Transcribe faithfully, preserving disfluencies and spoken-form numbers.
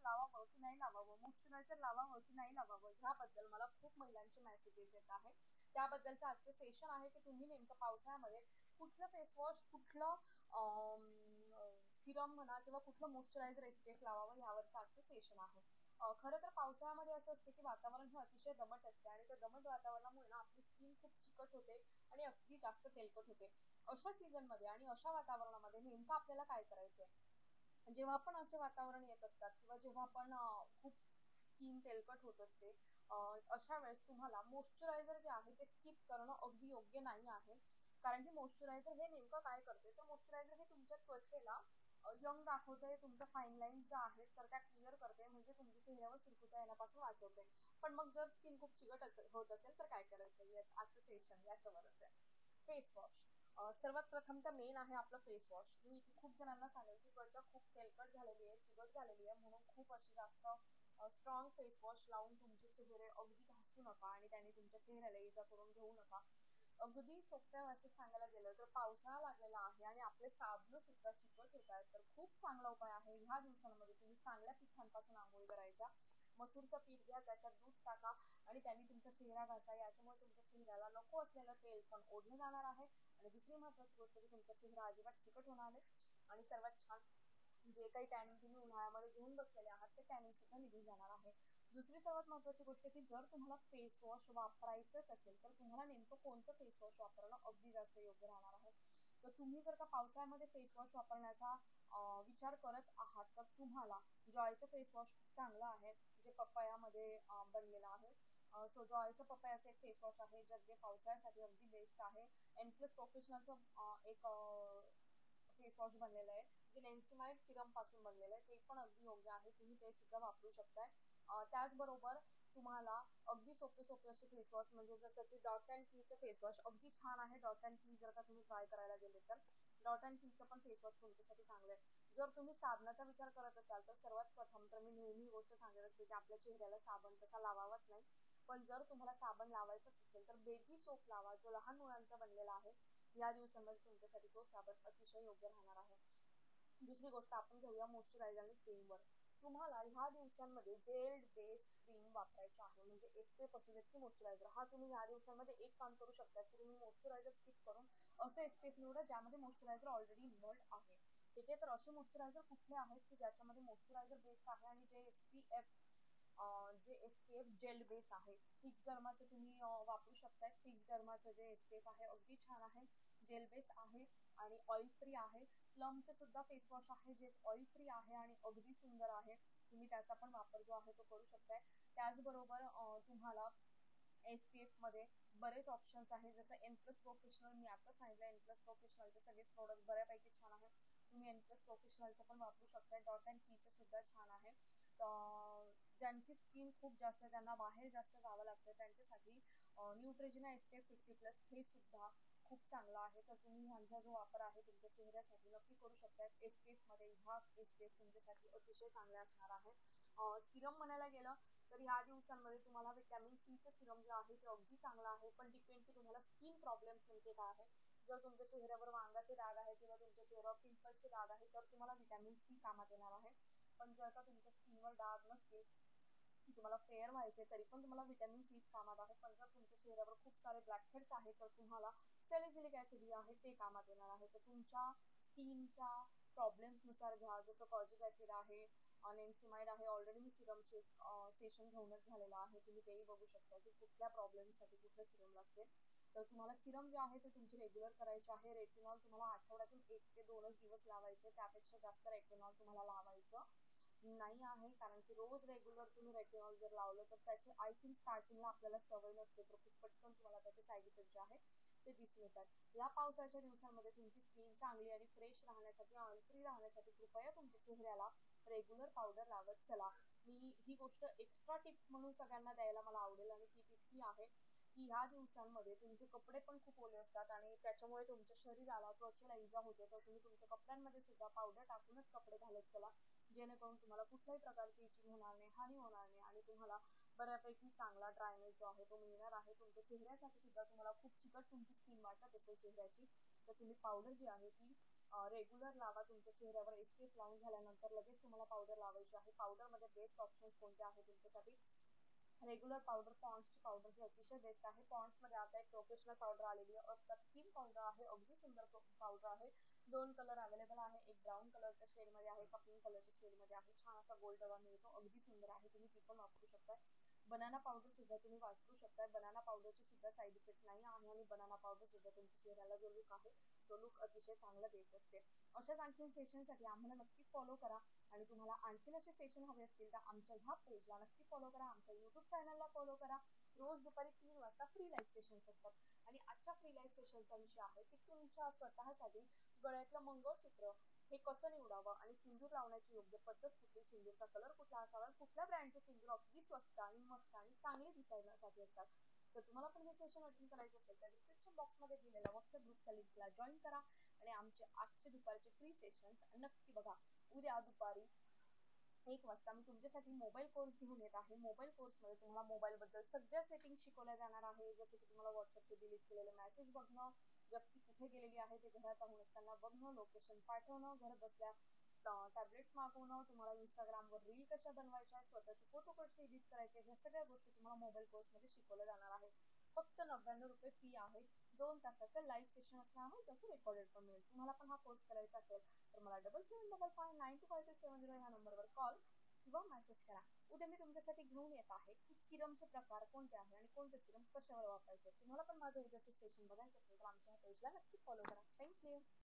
लावावं की नाही लावावं, मॉइश्चरायझर लावावं की नाही लावावं, ह्याबद्दल मला खूप महिलांचे मेसेजेस येत आहे. त्याबद्दलचं आजचं सेशन आहे की तुम्ही नेमकं पावसाळ्यामध्ये कुठलं फेस वॉश, कुठलं सिरम म्हणा किंवा कुठलं मॉइश्चरायझर एसपीएफ लावावं ह्यावरचं आजचं सेशन आहे. अ, खरं तर पावसाळ्यामध्ये असं असते की वातावरण हे अतिशय दमट असते आणि त्या दमट वातावरणामुळे ना आपली स्किन खूप चिकट होते आणि अगदी जास्त तेलकट होते. अशा सीझनमध्ये आणि अशा वातावरणामध्ये नेमकं आपल्याला काय करायचंय? जेव्हा पण असे वातावरण येत असतात किंवा जेव्हा आपण अ, खूप स्किन तेलकट होत असते, अ, अशा वेळेस तुम्हाला मॉइश्चरायझर जे आहे ते स्किप करणं अगदी योग्य नाही आहे. कारण की मॉइश्चरायझर हे नेमकं काय करते, तर मॉइश्चरायझर हे तुमच्या त्वचेला यंग दाखवते, तुमच्या फाईन लाईन्स ज्या आहेत तर त्या क्लिअर करते, म्हणजे तुमच्या चेहऱ्यावर सुरकुत्या येण्यापासून वाचवते. पण मग जर स्किन खूप चिकट असेल होत असेल तर काय करायचं? येस, आजचं सेशन याच्यावरच आहे. Face wash. सर्वात प्रथम तर मेन आहे आपलं फेस वॉश. मी इथे खूप जणांना सांगेल की त्वचा खूप तेलकट झालेली आहे, चिकट झालेली आहे, म्हणून खूप अशी जास्त स्ट्रॉंग फेस वॉश लावून तुमचे चेहरे अगदी घासू नका आणि त्याने तुमच्या चेहऱ्याला इजा करून घेऊ नका. अगदी सोप्या भाषेत सांगायला गेलं तर पावसाळा लागलेला आहे आणि आपले साबण सुद्धा चिकट होत आहेत, तर खूप चांगला उपाय आहे. ह्या दिवसांमध्ये तुम्ही चांगल्या पिठांपासून आंघोळी करायच्या. मसूरचं पीठ घ्या, त्याच्यात दूध टाका आणि त्यांनी तुमचा चेहरा घासा. याच्यामुळे तुमच्या चेहऱ्याला नको असलेलं तेल पण ओढलं जाणार आहे आणि दुसरी महत्वाची गोष्ट की तुमचा चेहरा अजिबात चिकट होणार नाही आणि सर्वात छान जे काही टॅनिंग तुम्ही उन्हाळ्यामध्ये घेऊन बसलेले आहात ते टॅनिंग सुद्धा निघून जाणार आहे. दुसरी सर्वात महत्वाची गोष्ट की जर तुम्हाला फेस वॉश वापरायचंच असेल तर तुम्हाला नेमकं कोणतं फेस वॉश वापरणं अगदी जास्त योग्य राहणार आहे. तर तुम्ही जर का पावसाळ्यामध्ये फेस वॉश वापरण्याचा अं, विचार करत आहात तर तुम्हाला जॉयचं फेस वॉश खूप चांगलं आहे, जे पपयामध्ये अं, बनलेलं आहे. सो जॉयचं पपयाचं एक फेस वॉश आहे जे जे पावसाळ्यासाठी अगदी बेस्ट आहे. एन प्लस प्रोफेशनलचं एक फेस वॉश बनलेलं आहे जे लेन्सिमाइड सिरम पासून बनलेलं आहे, ते पण अगदी योग्य आहे, तुम्ही ते सुद्धा वापरू शकताय. अं, त्याचबरोबर तुम्हाला अगदी सोपे सोपे असे फेस वॉश म्हणजे जसं की डॉट अँड कीचं फेस वॉश अगदी छान आहे. डॉट अँड की जर का तुम्ही ट्राय करायला गेले तर डॉट अँड कीचं पण फेस वॉश तुमच्यासाठी चांगलं आहे. जर तुम्ही साबणाचा विचार करत असाल तर सर्वात प्रथम तर मी नेहमी ही गोष्ट सांगत असते की आपल्या चेहऱ्याला साबण तसा लावावाच नाही, पण जर तुम्हाला साबण लावायचंच असेल तर बेबी सोप लावा, जो लहान मुलांचा बनलेला आहे. या दिवसांमध्ये तुमच्यासाठी तो साबण अतिशय योग्य राहणार आहे. दुसरी गोष्ट आपण घेऊया मॉइश्चरायझर आणि क्रीमवर. तुम्हाला ह्या दिवसांमध्ये जेल बेस्ड क्रीम वापरायची आहे, म्हणजे एसपीएफ असू देत की मॉइश्चरायझर. हा तुम्ही ह्या दिवसांमध्ये एक काम करू शकता की तुम्ही मॉइश्चरायझर स्किप करून असं एसपीएफ निवडा ज्यामध्ये मॉइश्चरायझर ऑलरेडी इन्व्हॉल्ड आहे. ठीक आहे, तर असे मॉइश्चरायझर कुठले आहेत की ज्याच्यामध्ये मॉइश्चरायझर बेस्ड आहे आणि जे एसपीएफ जे एसपीएफ जेल बेस आहे. फिक्स डर्माचं तुम्ही वापरू शकताय. फिक्स डर्माचं जे एसपीएफ आहे अगदी छान आहे, जेल बेस आहे आणि ऑइल फ्री आहे. प्लमचे सुद्धा फेस वॉश आहे जे ऑइल फ्री आहे आणि अगदी सुंदर आहे, तुम्ही त्याचा पण वापर जो आहे तो करू शकताय. त्याचबरोबर तुम्हाला एसपीएफ मध्ये बरेच ऑप्शन्स आहेत, जसं एन प्लस प्रोफेशनल मी आता सांगितलं. एन प्लस प्रोफेशनलचे सगळेच प्रोडक्ट बऱ्यापैकी छान आहे, तुम्ही एन प्लस प्रोफेशनलचं पण वापरू शकताय. डॉट अँड कीचं सुद्धा छान आहे. तर ज्यांची स्किन खूप जास्त, ज्यांना बाहेर जास्त जावं लागतं त्यांच्यासाठी न्यूट्रेजिना एसपीएफ फिफ्टी प्लस हे सुद्धा खूप चांगला आहे. तर तुम्ही ह्यांचा जो वापर आहे तुमच्या चेहऱ्यासाठी नक्की करू शकता. एसपीएफ मध्ये ह्या एसपीएफ तुमच्यासाठी अतिशय चांगले असणार आहे. सिरम म्हणायला गेलं तर ह्या दिवसांमध्ये तुम्हाला व्हिटॅमिन सीचं सिरम जे आहे ते अगदी चांगलं आहे, पण डिपेंड की तुम्हाला स्किन प्रॉब्लेम्स नेमके काय आहे. जर तुमच्या चेहऱ्यावर वांगाचे डाग आहे किंवा तुमच्या चेहऱ्यावर पिंपल्सचे डाग आहे तर तुम्हाला व्हिटॅमिन सी कामात येणार आहे. पण जर का तुमच्या स्किनवर डाग नसतील, तुम्हाला फेअर व्हायचे तरी पण तुम्हाला व्हिटॅमिन सी कामात आहे. पण जर तुमच्या चेहऱ्यावर खूप सारे ब्लॅक हेड्स आहेत तर तुम्हाला सॅलिसिलिक ऍसिड जे आहे ते कामात येणार आहे. तर तुमच्या स्किनच्या प्रॉब्लेम्स नुसार घ्या, जसं कॉर्जिक ऍसिड आहे, नेन्सिमाइड आहे. ऑलरेडी मी सिरमचे एक सेशन घेऊनच झालेलं आहे, तुम्ही तेही बघू शकता की कुठल्या प्रॉब्लेमसाठी कुठलं सिरम लागते. तर तुम्हाला सिरम जे आहे ते तुमचे रेग्युलर करायचे आहे. रेटिनॉल तुम्हाला आठवड्यातून एक ते दोनच दिवस लावायचे, त्यापेक्षा जास्त रेटिनॉल तुम्हाला लावायचं नाही आहे, कारण की रोज रेग्युलर तुम्ही रेटिनॉल जर लावलं तर त्याची आय थिंक स्टार्टिंगला आपल्याला सवय नसते, तर खूप पटकन तुम्हाला त्याचे साईड इफेक्ट जे आहे ते दिसून येतात. या पावसाच्या दिवसांमध्ये तुमची स्किन चांगली आणि फ्रेश राहण्यासाठी, ऑइल फ्री राहण्यासाठी कृपया तुमच्या चेहऱ्याला रेग्युलर पावडर लावत चला. मी ही गोष्ट एक्स्ट्रा टिप म्हणून सगळ्यांना द्यायला मला आवडेल आणि ती टिप ही आहे की ह्या दिवसांमध्ये तुमचे कपडे पण खूप ओले असतात आणि त्याच्यामुळे तुमच्या शरीराला, त्वचेला इजा होते, तर तुम्ही तुमच्या कपड्यांमध्ये सुद्धा पावडर टाकूनच कपडे घालत चला, जेणेकरून तुम्हाला कुठल्याही प्रकारची इचिंग होणार नाही, हानी होणार नाही आणि तुम्हाला बऱ्यापैकी चांगला ड्रायनेस जो आहे तो मिळणार आहे. तुमच्या चेहऱ्यासाठी सुद्धा तुम्हाला खूप चिकट तुमची स्किन वाटत असेल चेहऱ्याची तर तुम्ही पावडर जी आहे ती रेग्युलर लावा तुमच्या चेहऱ्यावर. एस पी एफ लावून झाल्यानंतर लगेच तुम्हाला पावडर लावायची आहे. पावडरमध्ये बेस्ट ऑप्शन्स कोणते आहे तुमच्यासाठी? रेग्युलर पावडर, पॉन्ड्सची पावडर ही अतिशय बेस्ट आहे. पॉन्ड्समध्ये आता एक प्रोफेशनल पावडर आलेली आहे, अप्रतिम पावडर आहे, अगदी सुंदर पावडर आहे. दोन कलर अवेलेबल आहे, एक ब्राऊन कलरच्या शेडमध्ये आहे, एका पिंक कलरच्या शेडमध्ये आहे. छान असा गोल्ड रवा मिळतो, अगदी सुंदर आहे, तुम्ही ती पण वापरू शकता. बनाना पावडर सुद्धा तुम्ही वापरू शकता. बनाना पावडरची सुद्धा साईड इफेक्ट नाही आहे आणि बनाना पावडर सुद्धा तुमच्या चेहऱ्याला जो लुक आहे तो लुक अतिशय चांगला देत असते. अशाच आणखीन सेशनसाठी आम्हाला नक्की फॉलो करा आणि तुम्हाला आणखीन असे सेशन हवे असतील तर आमच्या ह्या पेजला नक्की फॉलो करा, आमच्या युट्यूब चॅनलला फॉलो करा. रोज दुपारी तीन वाजता फ्री लाईव्ह सेशन्स असतात आणि आजच्या फ्री लाईव्ह सेशनचा विषय आहे की तुमच्या स्वतःसाठी गळ्यातलं मंगळसूत्र हे कसं निवडावं आणि सिंदूर लावण्याची योग्य पद्धत कुठली, सिंदूरचा कलर कुठला असावा, कुठल्या ब्रँडचे सिंदूर अगदी स्वस्त आणि मस्त आणि चांगले दिसायसाठी असतात. तर तुम्हाला पण हे सेशन अटेंड करायचे असेल तर डिस्क्रिप्शन बॉक्समध्ये दिलेल्या व्हॉट्सअप ग्रुपच्या लिंकला जॉईन करा आणि आमचे आजचे दुपारचे फ्री सेशन नक्की बघा. उद्या दुपारी एक वाजता मी तुमच्यासाठी मोबाईल कोर्स घेऊन येत आहे. मोबाईल कोर्समध्ये तुम्हाला मोबाईल बद्दल सगळ्या सेटिंग शिकवल्या जाणार आहे. जसे की तुम्हाला व्हॉट्सअपचे डिलीट केलेले मेसेज बघणं, व्यक्ती कुठे गेलेली आहे ते घरात आणून असताना बघणं, लोकेशन पाठवणं, घर बसल्या टॅबलेट्स मागवणं, तुम्हाला इंस्टाग्रामवर रील कशा बनवायच्या, स्वतःचे फोटो कसे एडिट करायचे, ह्या सगळ्या गोष्टी तुम्हाला मोबाईल कोर्समध्ये शिकवल्या जाणार आहे. फक्त नव्याण्णव रुपये फी आहे. दोन तासाचं लाईव्ह सेशन असणार आहे, त्याचं रेकॉर्डेड पण मिळेल. तुम्हाला पण हा कोर्स करायचा असेल तर मला double seven double five nine two five two seven zero ह्या नंबरवर कॉल किंवा मेसेज करा. उद्या मी तुमच्यासाठी घेऊन येत आहे की सिरमचे प्रकार कोणते आहे आणि कोणते सिरम कशावर वापरायचे. तुम्हाला पण माझं उद्याचं सेशन बघायचं असेल तर आमच्या पेजला नक्की फॉलो करा. थँक्यू.